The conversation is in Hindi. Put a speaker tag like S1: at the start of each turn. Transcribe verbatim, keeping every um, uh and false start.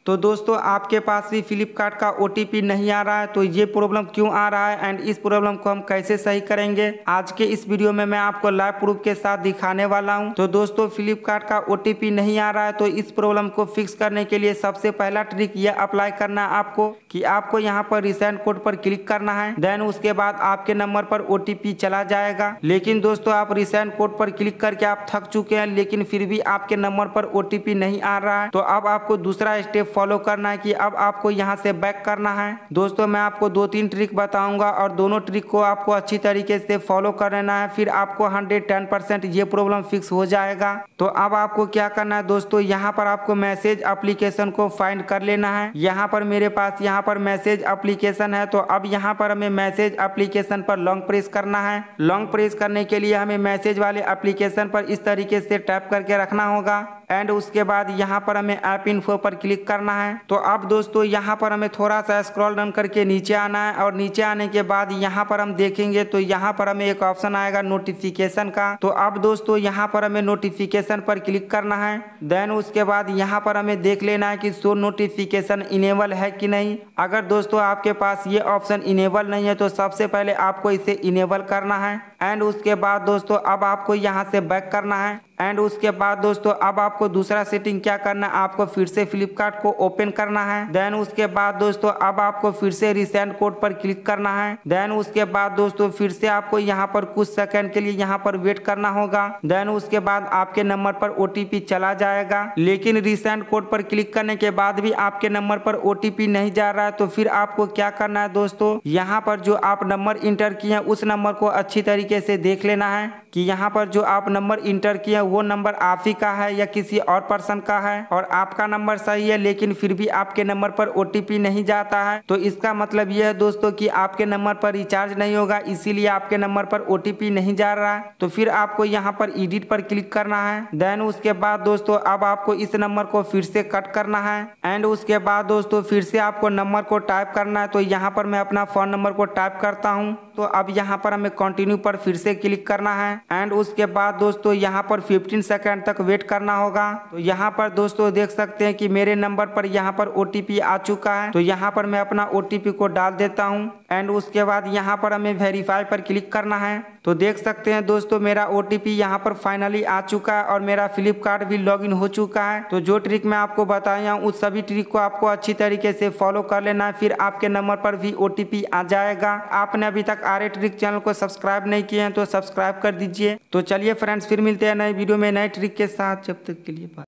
S1: तो दोस्तों आपके पास भी फ्लिपकार्ट का ओटीपी नहीं आ रहा है तो ये प्रॉब्लम क्यों आ रहा है एंड इस प्रॉब्लम को हम कैसे सही करेंगे, आज के इस वीडियो में मैं आपको लाइव प्रूफ के साथ दिखाने वाला हूं। तो दोस्तों फ्लिपकार्ट का ओटीपी नहीं आ रहा है तो इस प्रॉब्लम को फिक्स करने के लिए सबसे पहला ट्रिक ये अप्लाई करना है आपको कि आपको यहाँ पर रिसेंट कोड पर क्लिक करना है। देन उसके बाद आपके नंबर पर ओटीपी चला जाएगा। लेकिन दोस्तों आप रिसेंट कोड पर क्लिक करके आप थक चुके हैं लेकिन फिर भी आपके नंबर पर ओटीपी नहीं आ रहा है, तो अब आपको दूसरा स्टेप फॉलो करना है कि अब आपको यहाँ से बैक करना है। दोस्तों मैं आपको दो तीन ट्रिक बताऊंगा और दोनों ट्रिक को आपको अच्छी तरीके से फॉलो कर लेना है, फिर आपको हंड्रेड टेन परसेंट ये प्रॉब्लम फिक्स हो जाएगा। तो अब आपको क्या करना है दोस्तों, यहाँ पर आपको मैसेज एप्लीकेशन को फाइंड कर लेना है। यहाँ पर मेरे पास यहाँ पर मैसेज एप्लीकेशन है, तो अब यहाँ पर हमें मैसेज एप्लीकेशन पर लॉन्ग प्रेस करना है। लॉन्ग प्रेस करने के लिए हमें मैसेज वाले एप्लीकेशन पर इस तरीके से टैप करके रखना होगा एंड उसके बाद यहाँ पर हमें ऐप इन्फो पर क्लिक करना है। तो अब दोस्तों यहाँ पर हमें थोड़ा सा स्क्रॉल डाउन करके नीचे आना है और नीचे आने के बाद यहाँ पर हम देखेंगे तो यहाँ पर हमें एक ऑप्शन आएगा नोटिफिकेशन का। तो अब दोस्तों यहाँ पर हमें नोटिफिकेशन पर क्लिक करना है। देन उसके बाद यहाँ पर हमें देख लेना है कि शो नोटिफिकेशन इनेबल है कि नहीं। अगर दोस्तों आपके पास ये ऑप्शन इनेबल नहीं है तो सबसे पहले आपको इसे इनेबल करना है एंड उसके बाद दोस्तों अब आपको यहाँ से बैक करना है एंड उसके बाद दोस्तों अब आपको दूसरा सेटिंग क्या करना है, आपको फिर से फ्लिपकार्ट को ओपन करना है। देन उसके बाद दोस्तों अब आपको फिर से रिसेंट कोड पर क्लिक करना है। देन उसके बाद दोस्तों फिर से आपको यहाँ पर कुछ सेकंड के लिए यहाँ पर वेट करना होगा। देन उसके बाद आपके नंबर पर ओटीपी चला जाएगा। लेकिन रिसेंट कोड पर क्लिक करने के बाद भी आपके नंबर पर ओटीपी नहीं जा रहा है तो फिर आपको क्या करना है दोस्तों, यहाँ पर जो आप नंबर इंटर किए हैं उस नंबर को अच्छी तरीके से देख लेना है कि यहाँ पर जो आप नंबर इंटर किए हैं वो नंबर आप ही का है या किसी और पर्सन का है। और आपका नंबर सही है लेकिन फिर भी आपके नंबर पर ओटीपी नहीं जाता है तो इसका मतलब यह है दोस्तों कि आपके नंबर पर रिचार्ज नहीं होगा, इसीलिए आपके नंबर पर ओटीपी नहीं जा रहा है। तो फिर आपको यहाँ पर एडिट पर क्लिक करना है। देन उसके बाद दोस्तों अब आपको इस नंबर को फिर से कट करना है एंड उसके बाद दोस्तों फिर से आपको नंबर को टाइप करना है। तो यहाँ पर मैं अपना फोन नंबर को टाइप करता हूँ। तो अब यहाँ पर हमें कंटिन्यू पर फिर से क्लिक करना है एंड उसके बाद दोस्तों यहाँ पर पंद्रह सेकंड तक वेट करना होगा। तो यहाँ पर दोस्तों देख सकते हैं कि मेरे नंबर पर यहाँ पर ओटीपी आ चुका है। तो यहाँ पर मैं अपना ओटीपी को डाल देता हूँ एंड उसके बाद यहाँ पर हमें वेरीफाई पर क्लिक करना है। तो देख सकते हैं दोस्तों मेरा ओटीपी यहाँ पर फाइनली आ चुका है और मेरा फ्लिपकार्ट भी लॉगिन हो चुका है। तो जो ट्रिक मैं आपको बताया हूँ उस सभी ट्रिक को आपको अच्छी तरीके से फॉलो कर लेना है, फिर आपके नंबर पर भी ओटीपी आ जाएगा। आपने अभी तक आर ए ट्रिक चैनल को सब्सक्राइब नहीं किए हैं तो सब्सक्राइब कर दीजिए। तो चलिए फ्रेंड्स फिर मिलते हैं नए वीडियो में नए ट्रिक के साथ, जब तक के लिए बाय।